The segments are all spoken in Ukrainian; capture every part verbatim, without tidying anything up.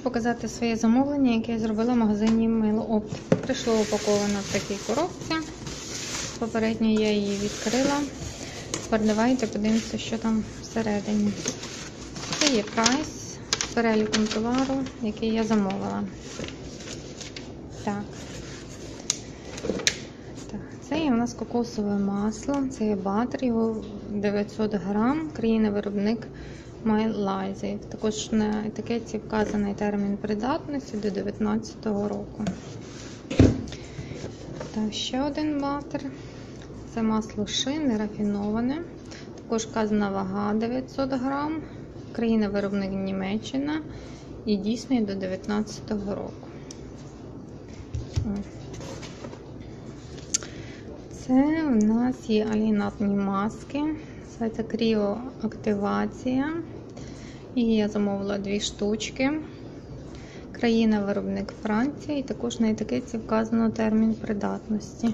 показати своє замовлення, яке я зробила в магазині Мило-Опт. Прийшло упаковано в такій коробці. Попередньо я її відкрила. Тепер давайте подивимося, що там всередині. Це є прайс з переліком товару, який я замовила. Так. Так. Це є у нас кокосове масло, це є батер, його дев'ятсот грам, країна-виробник Майлайзі. Також на етикетці вказаний термін придатності до дев'ятнадцятого року. Так, ще один батер. Це масло ши, нерафіноване. Також вказана вага дев'ятсот грам, країна-виробник Німеччина і дійсний до дев'ятнадцятого року. Це у нас є алігінатні маски. Це кріоактивація. І я замовила дві штучки. Країна-виробник Франція. І також на етикетці вказано термін придатності.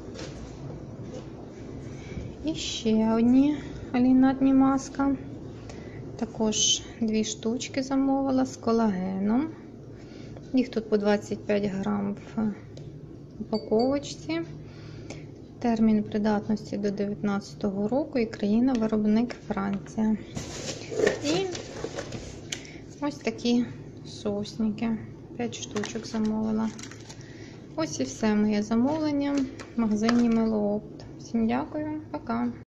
І ще одні алігінатні маска. Також дві штучки замовила з колагеном. Їх тут по двадцять п'ять грам в упаковочці. Термін придатності до дев'ятнадцятого року і країна-виробник Франція. І ось такі соусники. п'ять штучок замовила. Ось і все моє замовлення в магазині Мило-Опт. Всім дякую, пока!